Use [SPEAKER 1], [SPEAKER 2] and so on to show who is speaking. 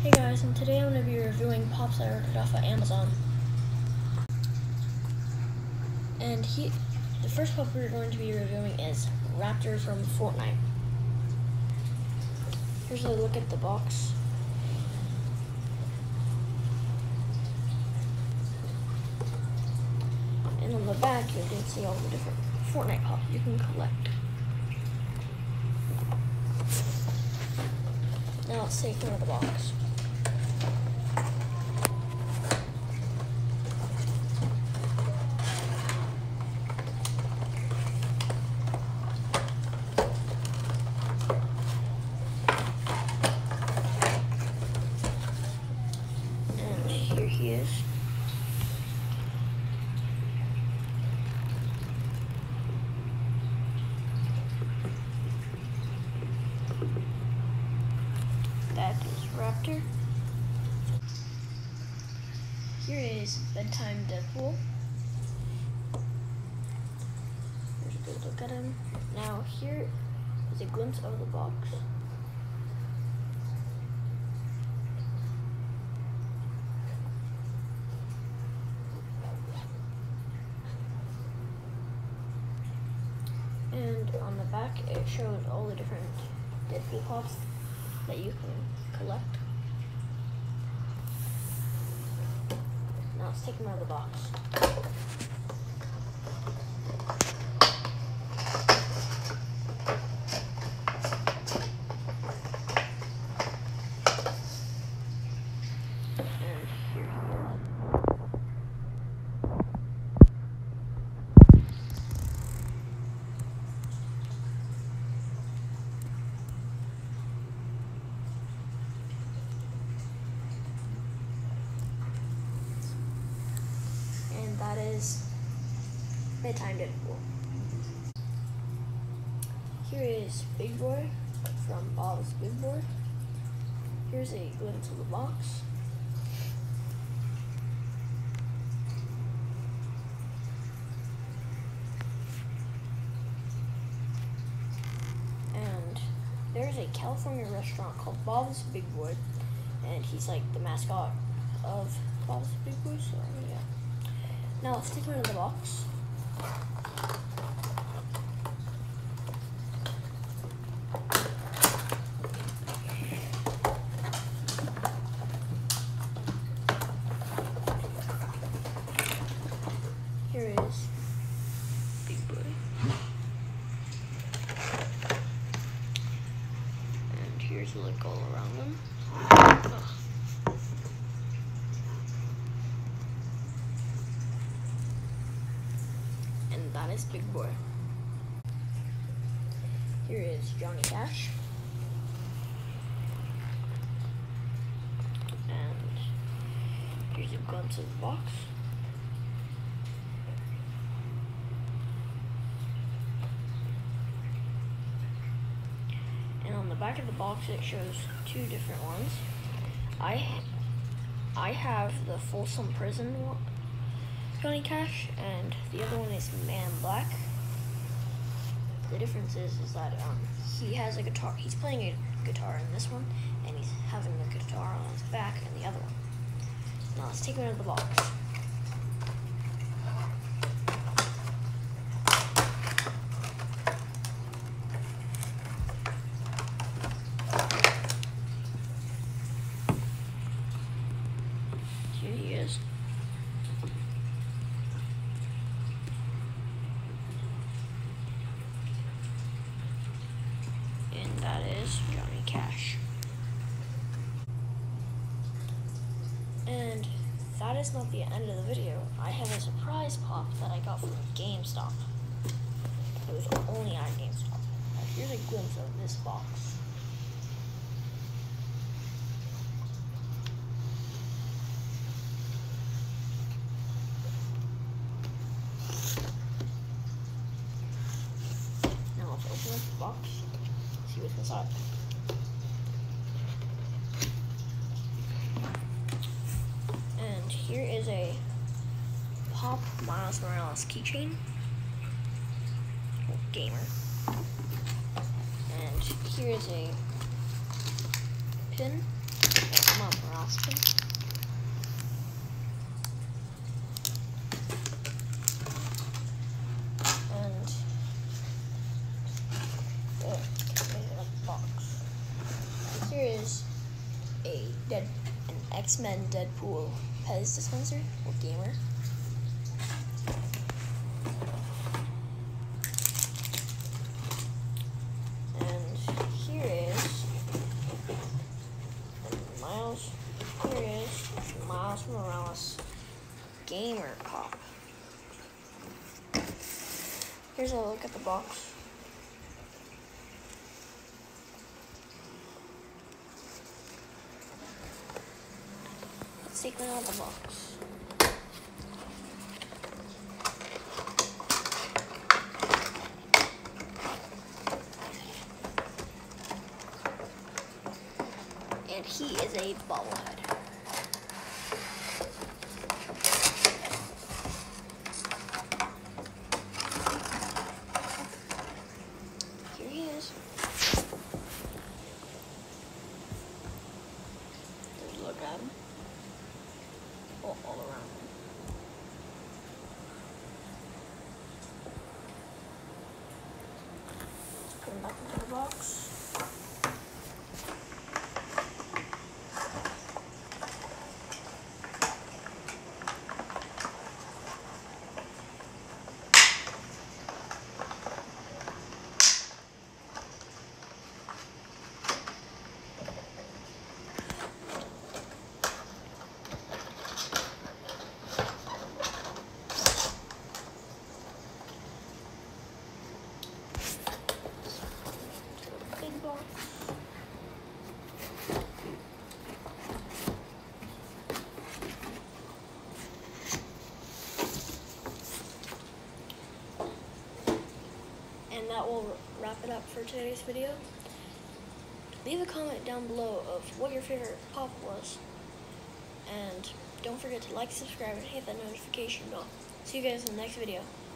[SPEAKER 1] Hey guys, and today I'm going to be reviewing pops I ordered off of Amazon. And the first pop we're going to be reviewing is Raptor from Fortnite. Here's a look at the box. And on the back you can see all the different Fortnite pops you can collect. Now let's take one of the box. And here he is. That is Raptor. Here is Bedtime Deadpool. There's a good look at him. Now here is a glimpse of the box. And on the back it shows all the different Deadpool pops that you can collect. Now let's take them out of the box. And here he is. And that is Bedtime Deadpool. Here is Big Boy from Bob's Big Boy. Here's a glimpse of the box. And there's a California restaurant called Bob's Big Boy, and he's like the mascot of Bob's Big Boy, so yeah. Now let's take one out of the box. Here is Big Boy. And here's a look all around them. Oh. And that is Big Boy. Here is Johnny Cash. And here's a glimpse of the box. And on the back of the box it shows two different ones. I have the Folsom Prison one, Johnny Cash, and the other one is Man Black. The difference is that he has a guitar. He's playing a guitar in this one, and he's having the guitar on his back in the other one. Now let's take him out of the box. Here he is. And that is Johnny Cash. And that is not the end of the video. I have a surprise pop that I got from GameStop. It was only at GameStop. Now here's a glimpse of this box. Now let's open up the box. See what's inside. And here is a Pop Miles Morales keychain. Gamer. And here is a pin. Come on. Austin. And a box. Here is an X-Men Deadpool Pez dispenser or gamer. And here is Miles Morales gamer pop. Here's a look at the box. Let's take one out of the box. And he is a bobblehead. Here he is. There's a look at him. All around him. Let's put him back into the box. And that will wrap it up for today's video. Leave a comment down below of what your favorite pop was. And don't forget to like, subscribe, and hit that notification bell. See you guys in the next video.